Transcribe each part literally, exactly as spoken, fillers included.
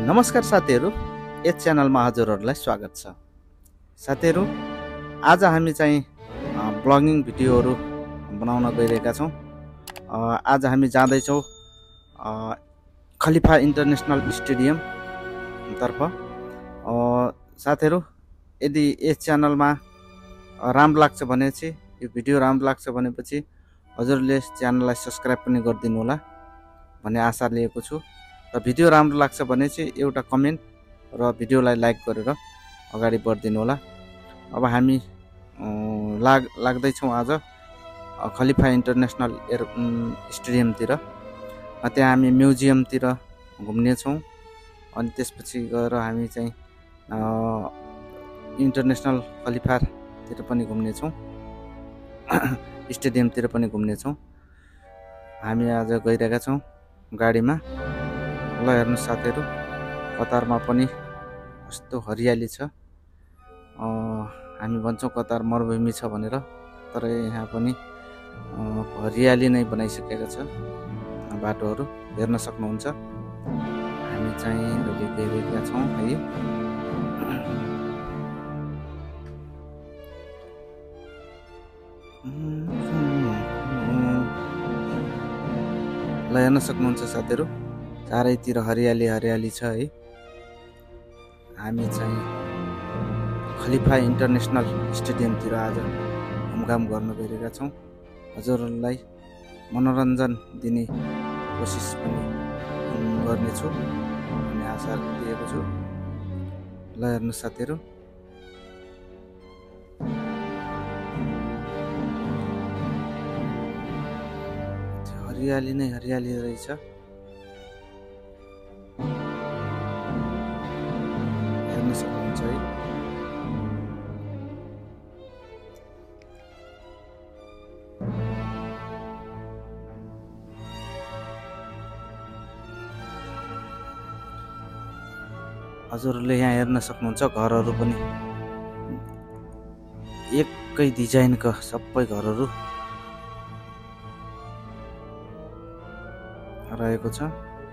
नमस्कार साथीहरू, यस च्यानलमा हजुरहरूलाई स्वागत छ। साथीहरू, आज हामी चाहिँ ब्लगिङ भिडियोहरू बनाउन गइरहेका छौँ। आज हामी जाँदैछौँ खलिफा इन्टरनेसनल स्टेडियम तर्फ। साथीहरू, यदि यस च्यानलमा राम्रो लाग्छ भनेपछि, यो भिडियो राम्रो लाग्छ भनेपछि हजुरले च्यानललाई सब्स्क्राइब पनि गरिदिनु होला भन्ने आशा लिएको छु। र भिडियो राम्रो लाग्छ भने चाहिँ एउटा कमेन्ट र भिडियोलाई लाइक गरेर अगाडि बढिदिनु होला। अब हामी लाग लाग्दैछौँ आज खलिफा इन्टरनेसनल एयर स्टेडियमतिर। त्यहाँ हामी म्युजियमतिर घुम्नेछौँ, अनि त्यसपछि गएर हामी चाहिँ इन्टरनेसनल खलिफातिर पनि घुम्नेछौँ, स्टेडियमतिर पनि घुम्नेछौँ। हामी आज गइरहेका छौँ गाडीमा। ल हेर्नु साथीहरू, कतारमा पनि कस्तो हरियाली छ। हामी भन्छौँ कतार मरुभूमि छ भनेर, तर यहाँ पनि हरियाली नै बनाइसकेको छ। बाटोहरू हेर्न सक्नुहुन्छ। हामी चाहिँ अहिले गइरहेका छौँ है। ल हेर्न सक्नुहुन्छ साथीहरू, चारैतिर हरियाली हरियाली छ है। हामी चाहिँ खलिफा इन्टरनेसनल स्टेडियमतिर आज घुमघाम गर्न गइरहेका छौँ। हजुरहरूलाई मनोरञ्जन दिने कोसिस पनि गर्नेछु भन्ने आशा लिएको छु। ल हेर्नु साथीहरू, हरियाली नै हरियाली रहेछ। हेर्न सक्नुहुन्छ है। हजुरहरूले यहाँ हेर्न सक्नुहुन्छ घरहरू पनि एकै डिजाइनका सबै घरहरू रहेको छ।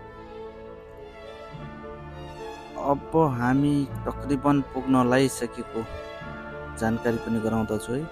अब हामी तकरिबन पुग्न लागिसकेको जानकारी पनि गराउँदछु है।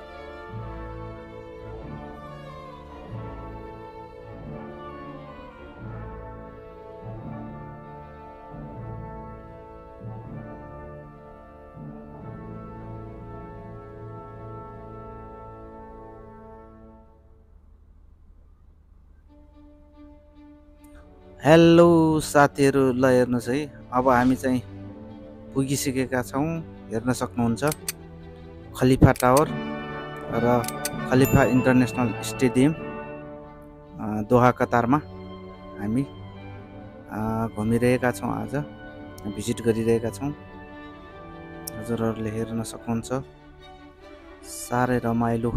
हेलो साथीहरू, ल हेर्नुहोस् है, अब हामी चाहिँ पुगिसकेका छौँ। हेर्न सक्नुहुन्छ खलिफा टावर र खलिफा इन्टरनेसनल स्टेडियम दोहा कतारमा हामी घुमिरहेका छौँ। आज भिजिट गरिरहेका छौँ। हजुरहरूले हेर्न सक्नुहुन्छ साह्रै रमाइलो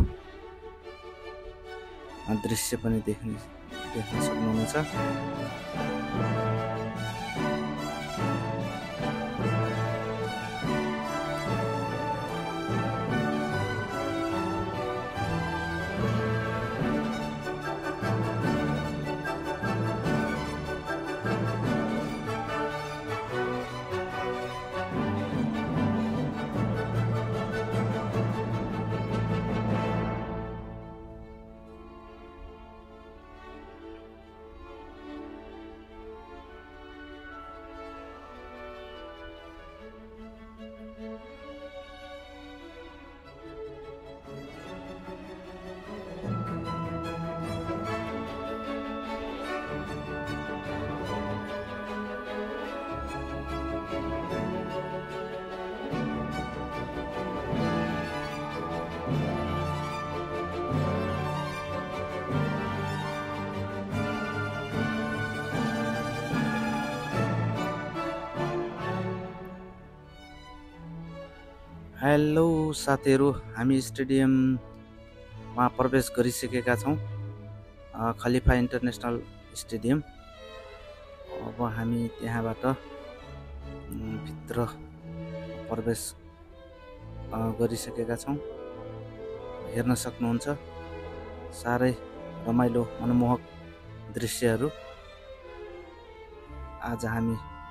दृश्य पनि देख्ने देख्न सक्नुहुनेछ। हेलो साथीहरू, हामी स्टेडियममा प्रवेश गरिसकेका छौँ, खलिफा इन्टरनेसनल स्टेडियम। अब हामी त्यहाँबाट भित्र प्रवेश गरिसकेका छौँ। हेर्न सक्नुहुन्छ साह्रै रमाइलो मनमोहक दृश्यहरू आज हामी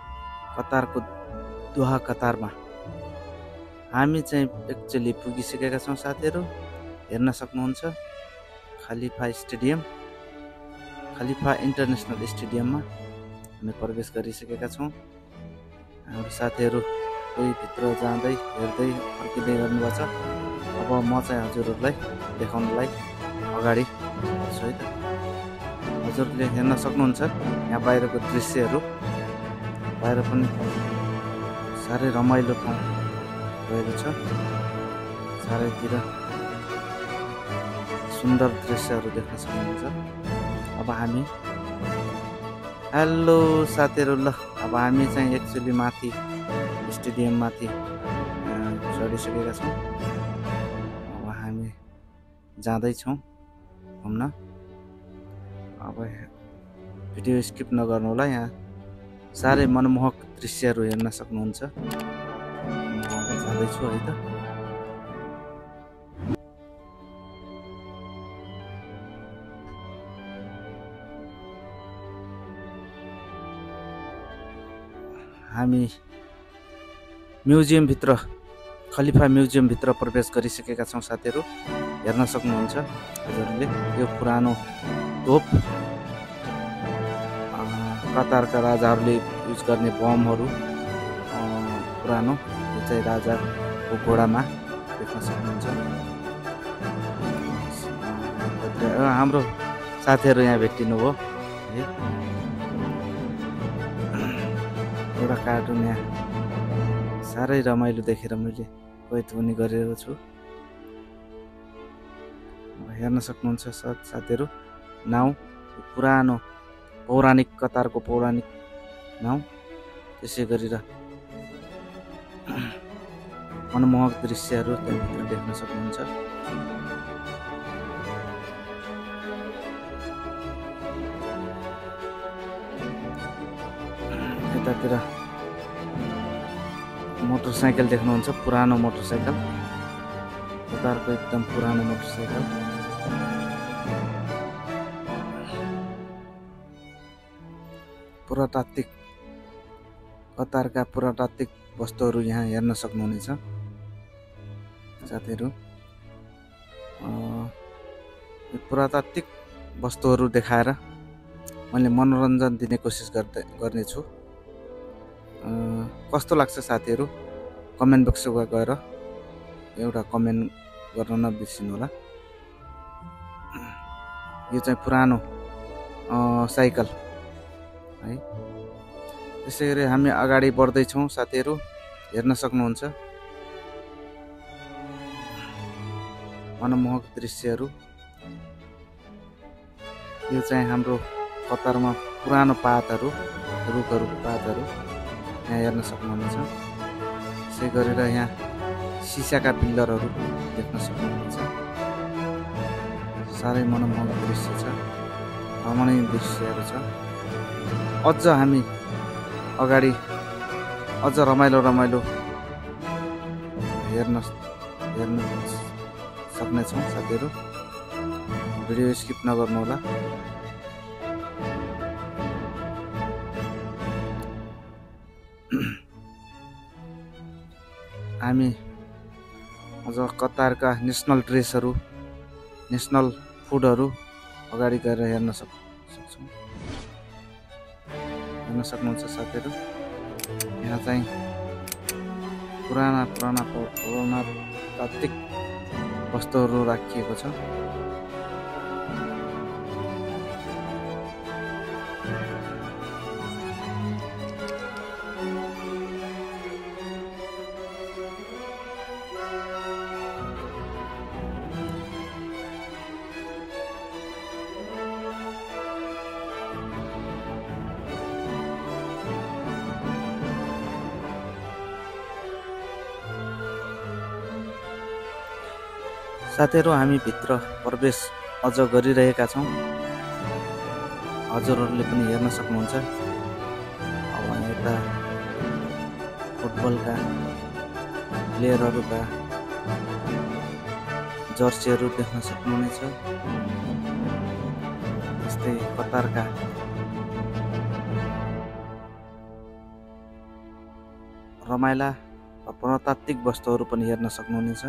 कतारको दोहा कतारमा हामी चाहिँ एक्चुअली पुगिसकेका छौँ साथीहरू। हेर्न सक्नुहुन्छ खलिफा स्टेडियम, खलिफा इन्टरनेसनल स्टेडियममा हामी प्रवेश गरिसकेका छौँ। हाम्रो साथीहरू कोही भित्र जाँदै हेर्दै फर्किँदै गर्नुभएको छ। अब म चाहिँ हजुरहरूलाई देखाउनलाई अगाडि बढ्छु है त। हजुरले हेर्न सक्नुहुन्छ यहाँ बाहिरको दृश्यहरू। बाहिर पनि साह्रै रमाइलो ठाउँ रहेको छ। चारैतिर सुन्दर दृश्यहरू देख्न सक्नुहुन्छ। अब हामी हेलो साथीहरू, ल अब हामी चाहिँ एक्चुअली माथि स्टेडियम माथि चढिसकेका छौँ। अब हामी जाँदैछौँ घुम्न। अब भिडियो स्किप नगर्नु होला, यहाँ साह्रै मनमोहक दृश्यहरू हेर्न सक्नुहुन्छ। म अब जाँदैछु है त। हामी म्युजियमभित्र, खलिफा म्युजियमभित्र प्रवेश गरिसकेका छौँ साथीहरू। हेर्न सक्नुहुन्छ हजुरले यो पुरानो तोप, कतारका राजाहरूले युज गर्ने बमहरू पुरानो, यो चाहिँ राजाको घोडामा देख्न सक्नुहुन्छ। हाम्रो साथीहरू यहाँ भेटिनु भयो है। एउटा कार्टुन यहाँ साह्रै रमाइलो देखेर मैले कैद पनि गरेको छु। हेर्न सक्नुहुन्छ साथीहरू नाउ, पुरानो पौराणिक, कतारको पौराणिक नाउ। त्यसै गरेर मनमोहक दृश्यहरू त्यहाँभित्र देख्न सक्नुहुन्छ। यतातिर मोटरसाइकल देख्नुहुन्छ, पुरानो मोटरसाइकल, कतारको एकदम पुरानो मोटरसाइकल। पुरातात्विक, कतारका पुरातात्विक वस्तुहरू यहाँ हेर्न सक्नुहुनेछ साथीहरू। यो पुरातात्विक वस्तुहरू देखाएर मैले मनोरञ्जन दिने कोसिस गर्दै गर्नेछु। कस्तो लाग्छ साथीहरू कमेन्ट बक्समा गएर एउटा कमेन्ट गर्न नबिर्सिनु होला। यो चाहिँ पुरानो साइकल है। त्यसै गरी हामी अगाडि बढ्दैछौँ साथीहरू। हेर्न सक्नुहुन्छ मनमोहक दृश्यहरू। यो चाहिँ हाम्रो कतारमा पुरानो पातहरू, रुखहरूको पातहरू यहाँ हेर्न सक्नुहुनेछ। त्यसै गरेर यहाँ सिसाका पिल्लरहरू देख्न सक्नुहुनेछ। साह्रै मनमोहक दृश्य छ, रमणीय दृश्यहरू छ। अझ हामी अगाडि अझ रमाइलो रमाइलो हेर्न हेर्न सक्नेछौँ साथीहरू। भिडियो स्किप नगर्नु होला। हामी अझ कतारका नेसनल ड्रेसहरू, नेसनल फुडहरू अगाडि गएर हेर्न सक् सक्छौँ हेर्न सक्नुहुन्छ साथीहरू। यहाँ चाहिँ पुराना पुराना पुरातात्विक वस्तुहरू राखिएको छ। साथीहरू हामी भित्र प्रवेश अझ गरिरहेका छौँ। हजुरहरूले पनि हेर्न सक्नुहुन्छ। अब यता फुटबलका प्लेयरहरूका जर्सीहरू देख्न सक्नुहुनेछ। त्यस्तै कतारका रमाइला वा पुरातात्विक वस्तुहरू पनि हेर्न सक्नुहुनेछ।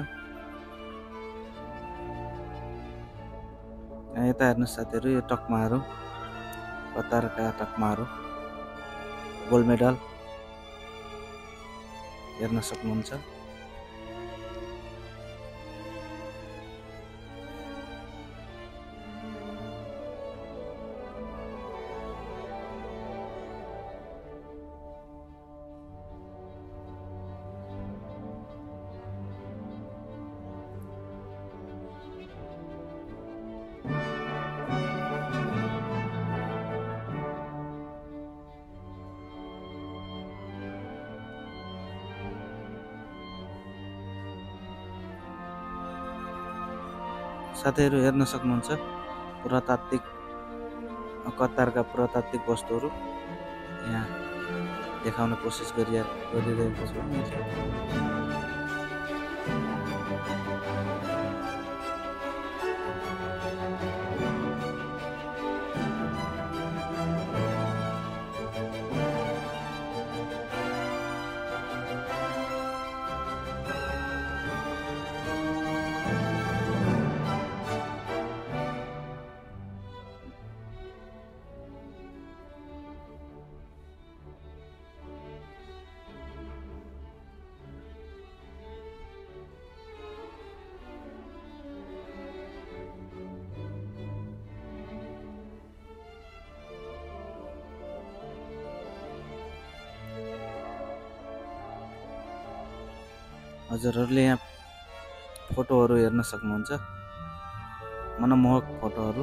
यता हेर्नुहोस् साथीहरू, यो टकमाहरू, कतारका टकमाहरू, गोल्ड मेडल हेर्न सक्नुहुन्छ। साथीहरू हेर्न सक्नुहुन्छ पुरातात्विक कतारका पुरातात्विक वस्तुहरू यहाँ देखाउन कोसिस गरिए गरिरहेको छु। हजुरहरूले यहाँ फोटोहरू हेर्न सक्नुहुन्छ, मनमोहक फोटोहरू।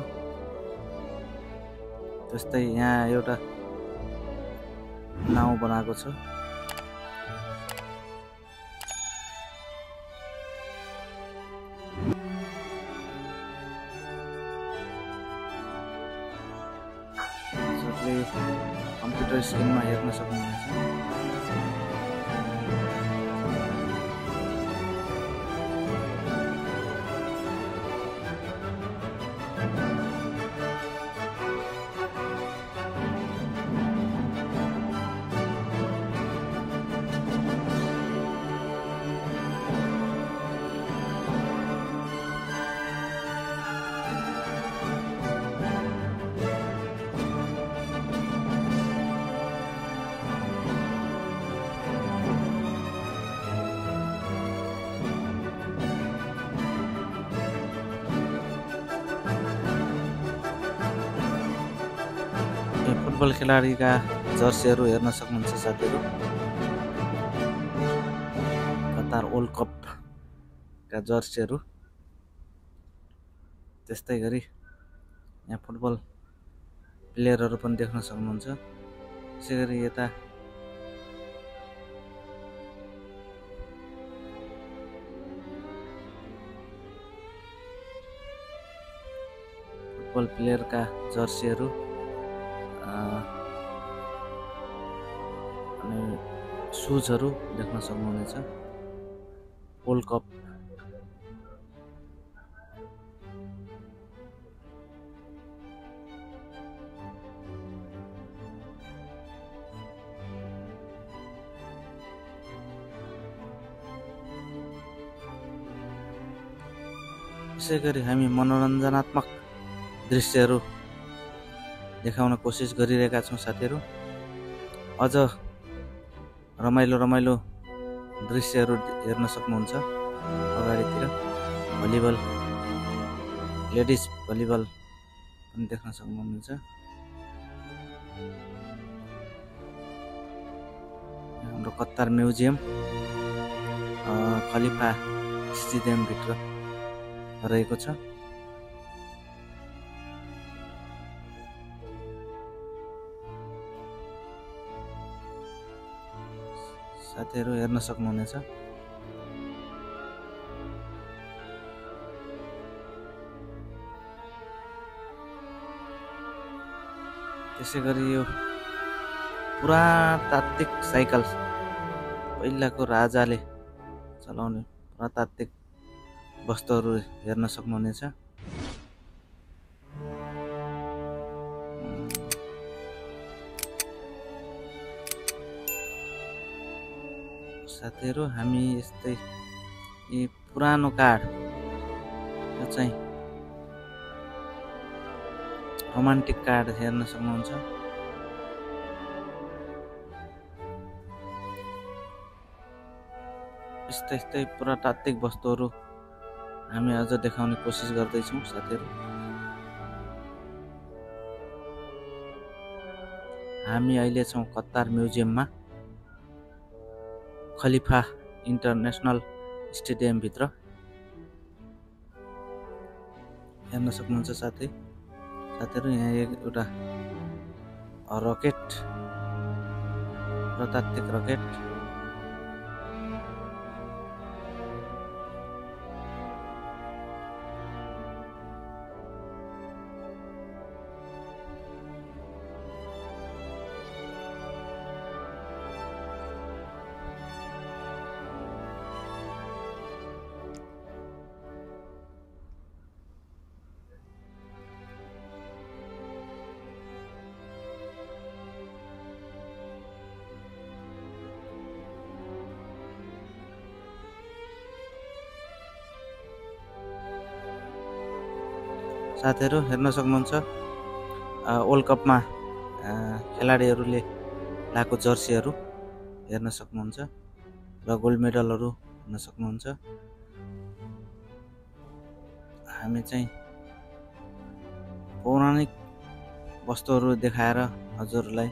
त्यस्तै यहाँ एउटा नाउ बनाएको छ। हजुरले कम्प्युटर स्क्रिनमा हेर्न सक्नुहुन्छ। फुटबल खेलाडीका जर्सीहरू हेर्न सक्नुहुन्छ साथीहरू। कतार वर्ल्ड कपका जर्सीहरू। त्यस्तै गरी यहाँ फुटबल प्लेयरहरू पनि देख्न सक्नुहुन्छ। त्यसै गरी यता फुटबल प्लेयरका जर्सीहरू अनि सुजहरू देख्न सक्नुहुनेछ। वर्ल्ड कप यसै गरी हामी मनोरञ्जनात्मक दृश्यहरू देखाउन कोसिस गरिरहेका छौँ साथीहरू। अझ रमाइलो रमाइलो दृश्यहरू हेर्न सक्नुहुन्छ। अगाडितिर भलिबल, लेडिज भलिबल पनि देख्न सक्नुहुन्छ। हाम्रो कतार म्युजियम खलिफा स्टेडियमभित्र रहेको छ। साथीहरू हेर्न सक्नुहुनेछ। त्यसै गरी यो पुरातात्विक साइकल, पहिलाको राजाले चलाउने पुरातात्विक वस्तुहरू हेर्न सक्नुहुनेछ। साथीहरू हामी यस्तै यी पुरानो कार्ड यो चाहिँ रोमान्टिक कार्ड हेर्न सक्नुहुन्छ। यस्तै यस्तै पुरातात्विक वस्तुहरू हामी अझ देखाउने कोसिस गर्दैछौँ साथीहरू। हामी अहिले छौँ कतार म्युजियममा, खलिफा इन्टरनेसनल स्टेडियमभित्र हेर्न सक्नुहुन्छ साथी साथीहरू। यहाँ एउटा रकेट, पुरातात्विक रकेट साथीहरू हेर्न सक्नुहुन्छ। वर्ल्ड कपमा खेलाडीहरूले लगाएको जर्सीहरू हेर्न सक्नुहुन्छ र गोल्ड मेडलहरू हेर्न सक्नुहुन्छ। हामी चाहिँ पौराणिक वस्तुहरू देखाएर हजुरलाई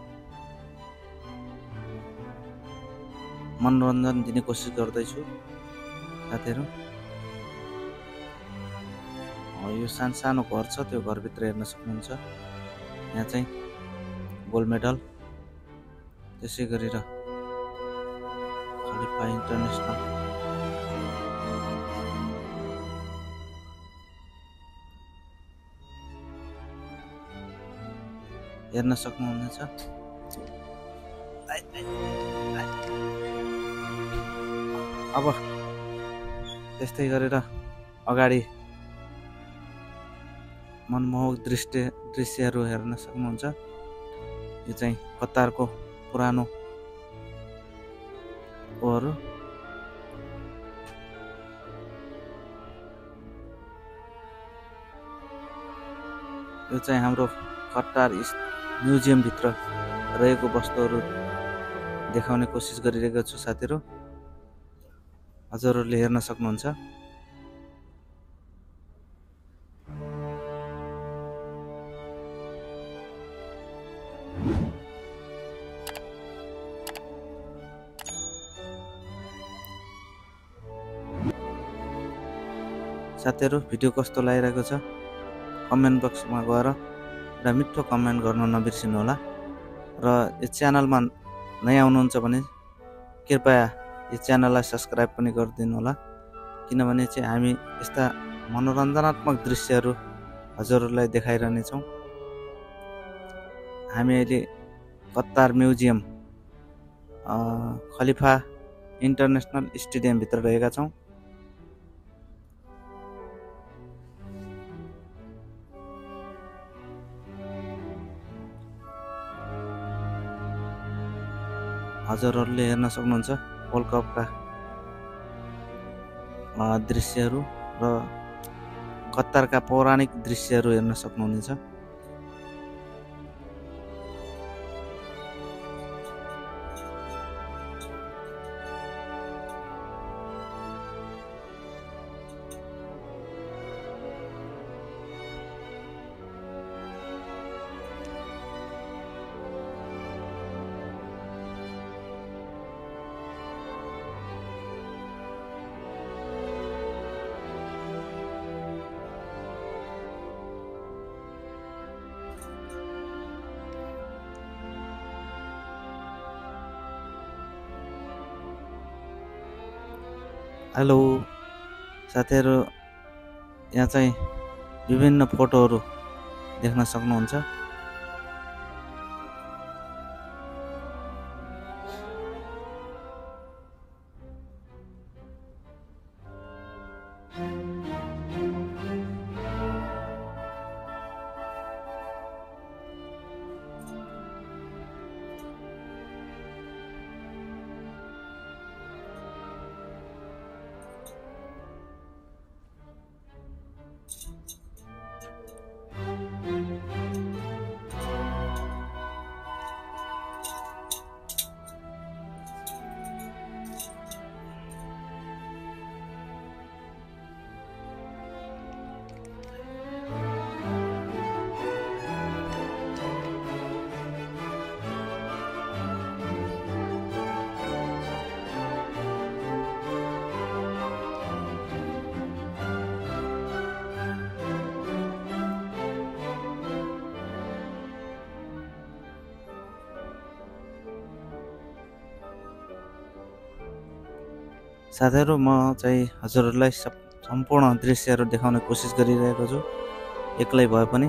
मनोरञ्जन दिने कोसिस गर्दैछु साथीहरू। यो सानो घर छ, त्यो घरभित्र हेर्न सक्नुहुन्छ। यहाँ चाहिँ गोल्ड मेडल, त्यसै गरेर खलिफा इन्टरनेसनल हेर्न सक्नुहुनेछ। अब त्यस्तै गरेर अगाडि मनमोहक दृश्य दृश्यहरू हेर्न सक्नुहुन्छ। यो चाहिँ कतारको पुरानो ओहरू। यो चाहिँ हाम्रो कतार म्युजियमभित्र रहेको वस्तुहरू देखाउने कोसिस गरिरहेको छु साथीहरू, हजुरहरूले हेर्न सक्नुहुन्छ। साथीहरू भिडियो कस्तो लागिरहेको छ कमेन्ट बक्समा गएर एउटा मिठो कमेन्ट गर्न नबिर्सिनु होला। र यो च्यानलमा नयाँ हुनुहुन्छ भने कृपया यो च्यानललाई सब्सक्राइब पनि गरिदिनु होला, किनभने चाहिँ हामी यस्ता मनोरञ्जनात्मक दृश्यहरू हजुरहरूलाई देखाइरहनेछौँ। हामी अहिले कतार म्युजियम खलिफा इन्टरनेसनल स्टेडियमभित्र रहेका छौँ। हजुरहरूले हेर्न सक्नुहुन्छ वर्ल्ड कपका दृश्यहरू र कतारका पौराणिक दृश्यहरू हेर्न सक्नुहुनेछ। हेलो साथीहरू, यहाँ चाहिँ विभिन्न फोटोहरू देख्न सक्नुहुन्छ। साथीहरू म चाहिँ हजुरहरूलाई सम्पूर्ण दृश्यहरू देखाउने कोसिस गरिरहेको छु एक्लै भए पनि।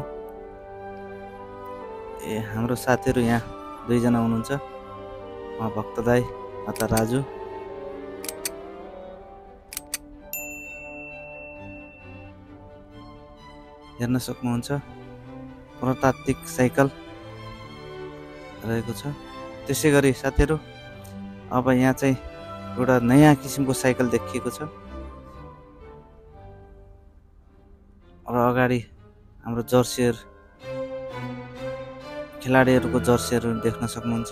ए हाम्रो साथीहरू यहाँ दुईजना हुनुहुन्छ, उहाँ भक्त दाई अथवा राजु। हेर्न सक्नुहुन्छ पुरातात्विक साइकल रहेको छ। त्यसै गरी साथीहरू अब यहाँ चाहिँ एउटा नयाँ किसिमको साइकल देखिएको छ र अगाडि हाम्रो जर्सीहरू खेलाडीहरूको जर्सीहरू देख्न सक्नुहुन्छ।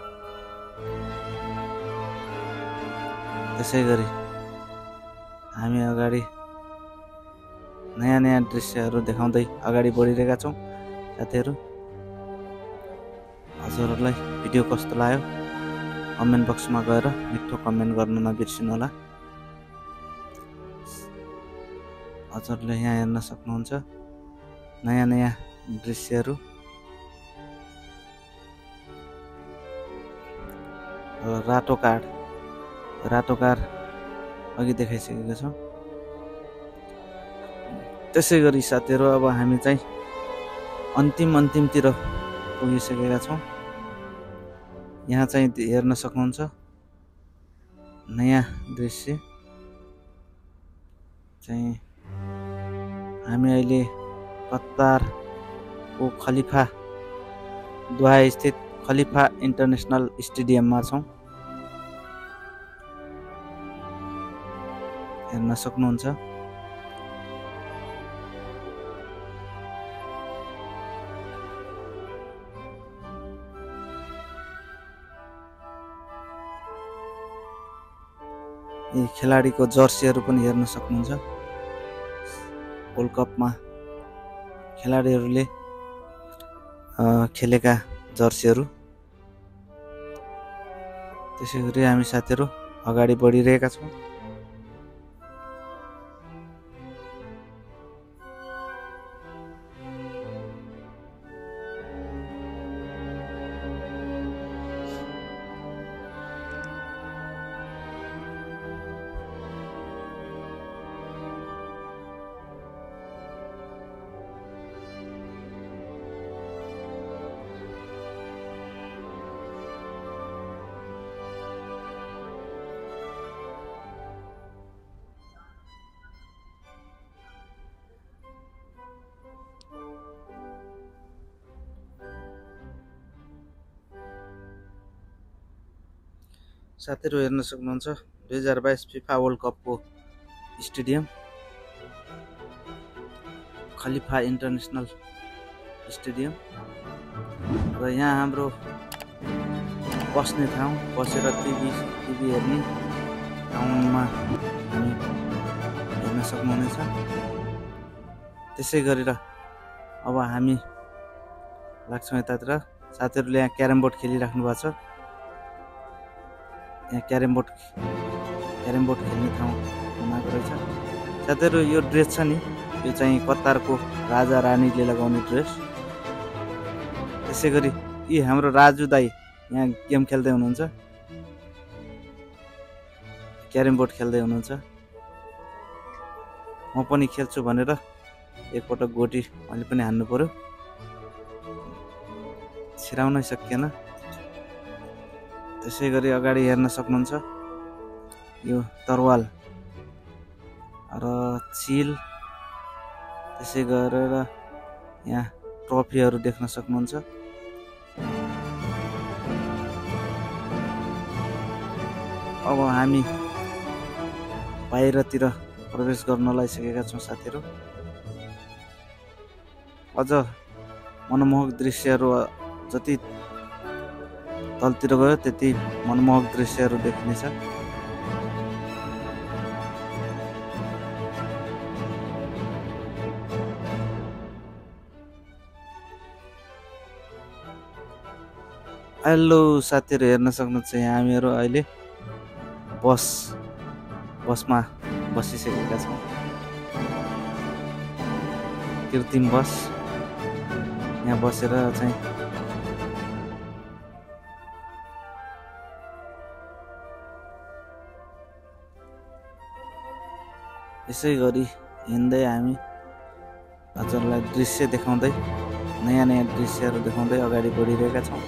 त्यसै गरी हामी अगाडि नयाँ नयाँ दृश्यहरू देखाउँदै अगाडि बढिरहेका छौँ। साथीहरू हजुरहरूलाई भिडियो कस्तो लाग्यो कमेन्ट बक्समा गएर मिठो कमेन्ट गर्न नबिर्सिनु होला। हजुरले यहाँ हेर्न सक्नुहुन्छ नयाँ नयाँ दृश्यहरू। रातो कार रातो कार अघि देखाइसकेको छौँ। त्यसै गरी साथीहरू अब हामी चाहिँ अन्तिम अन्तिमतिर पुगिसकेका छौँ। यहाँ चाहिँ हेर्न सक्नुहुन्छ नयाँ दृश्य चाहिँ हामी अहिले कतारको खलिफा दुहाई स्थित खलिफा इन्टरनेसनल स्टेडियममा छौँ। हेर्न सक्नुहुन्छ यी खेलाडीको जर्सीहरू पनि हेर्न सक्नुहुन्छ। वर्ल्ड कपमा खेलाडीहरूले खेलेका जर्सीहरू। त्यसै गरी हामी साथीहरू अगाडि बढिरहेका छौँ। साथीहरू हेर्न सक्नुहुन्छ दुई हजार बाइस फिफा वर्ल्ड कपको स्टेडियम खलिफा इन्टरनेसनल स्टेडियम। र यहाँ हाम्रो बस्ने ठाउँ, बसेर टिभी टिभी हेर्ने ठाउँमा हामी हेर्न सक्नुहुनेछ। त्यसै गरेर अब हामी लाग्छौँ यतातिर। साथीहरूले यहाँ क्यारम बोर्ड खेलिराख्नु भएको छ। यहाँ क्यारम बोर्ड क्यारम बोर्ड खेल्ने ठाउँ बनाएको रहेछ। साथीहरू यो ड्रेस छ नि, यो चाहिँ कतारको राजा रानीले लगाउने ड्रेस। त्यसै गरी यी हाम्रो राजु दाई यहाँ गेम खेल्दै हुनुहुन्छ, क्यारम बोर्ड खेल्दै हुनुहुन्छ। म पनि खेल्छु भनेर एकपटक गोटी मैले पनि हान्नु पर्यो, छिराउनै सकिएन। त्यसै गरी अगाडि हेर्न सक्नुहुन्छ यो तरवाल र चिल। त्यसै गरेर यहाँ ट्रफीहरू देख्न सक्नुहुन्छ। अब हामी बाहिरतिर प्रवेश गर्न लागिसकेका छौँ साथीहरू। अझ मनमोहक दृश्यहरू जति तलतिर गयो त्यति मनमोहक दृश्यहरू देखिनेछ। हेलो साथीहरू हेर्न सक्नुहुन्छ यहाँ हामीहरू अहिले बस बसमा बसिसकेका छौँ। कृत्रिम बस यहाँ बसेर चाहिँ यसै गरी हिँड्दै हामी हजुरलाई दृश्य देखाउँदै नयाँ नयाँ दृश्यहरू देखाउँदै अगाडि बढिरहेका छौँ।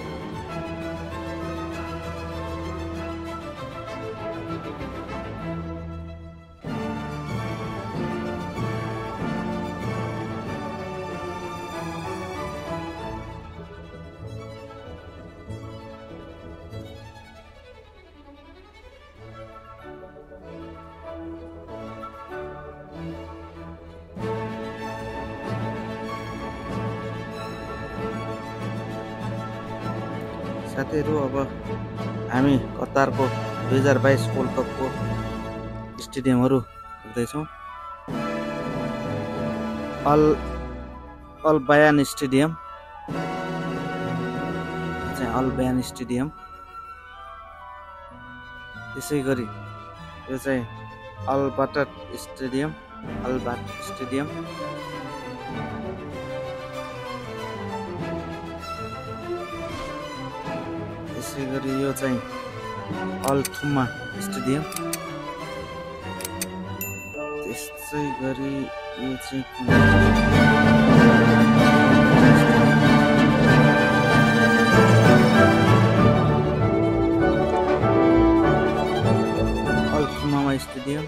साथीहरू, अब हामी कतारको दुई हजार बाइस वर्ल्ड कपको स्टेडियमहरू हेर्दैछौँ। अल अल बयान स्टेडियम चाहिँ अल बयान स्टेडियम। त्यसै गरी यो चाहिँ अल-बटट स्टेडियम अल-बटट स्टेडियम। त्यसै गरी यो चाहिँ अल-थुम्मा स्टेडियम। त्यसै गरी यो चाहिँ अल-थुम्मा स्टेडियम।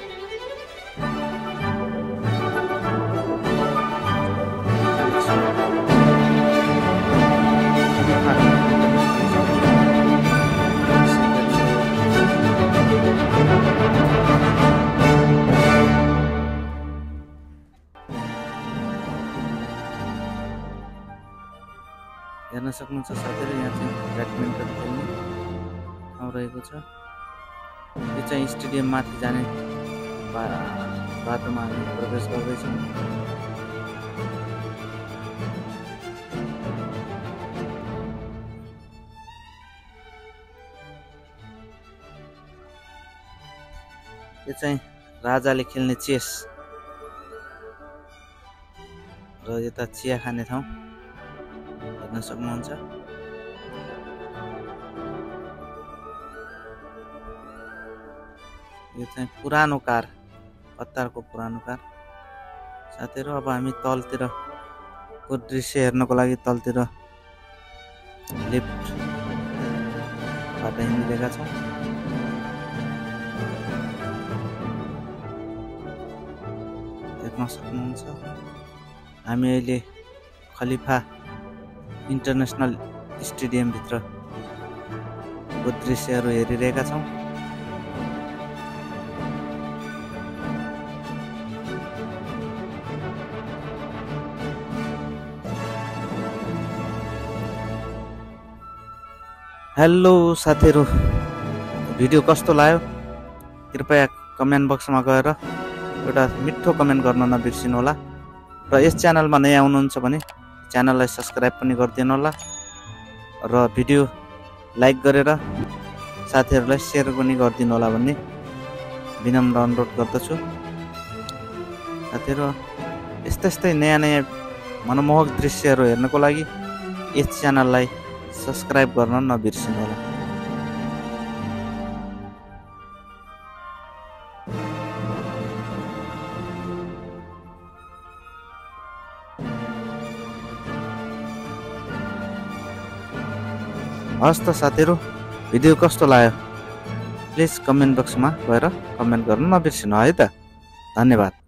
हेर्न सक्नुहुन्छ साथीहरू, यहाँ चाहिँ ब्याडमिन्टन खेल्ने ठाउँ रहेको छ। यो चाहिँ स्टेडियम माथि जाने बा बाटोमा हामी प्रवेश गर्दैछौँ। यो चाहिँ राजाले खेल्ने चेस र यता चिया खाने ठाउँ हेर्न सक्नुहुन्छ। यो चाहिँ पुरानो कार, कतारको पुरानो कार। साथीहरू, अब हामी तलतिरको दृश्य हेर्नको लागि तलतिर लिफ्टबाट हिँडिरहेका छौँ। हेर्न सक्नुहुन्छ हामी अहिले खलिफा इन्टरनेसनल स्टेडियमभित्रको दृश्यहरू हेरिरहेका छौँ। हेलो साथीहरू, भिडियो कस्तो लाग्यो कृपया कमेन्ट बक्समा गएर एउटा मिठो कमेन्ट गर्न नबिर्सिनु होला। र यस च्यानलमा नयाँ हुनुहुन्छ भने च्यानललाई सब्सक्राइब पनि गरिदिनु होला र भिडियो लाइक गरेर साथीहरूलाई सेयर पनि गरिदिनु होला भन्ने विनम्र अनुरोध गर्दछु। साथीहरू, यस्तै यस्तै नयाँ नयाँ मनमोहक दृश्यहरू हेर्नको लागि यस च्यानललाई सब्सक्राइब गर्न नबिर्सिनु होला। हस् त साथीहरू, भिडियो कस्तो लाग्यो प्लिज कमेन्ट बक्समा गएर कमेन्ट गर्न नबिर्सिनु है त। धन्यवाद।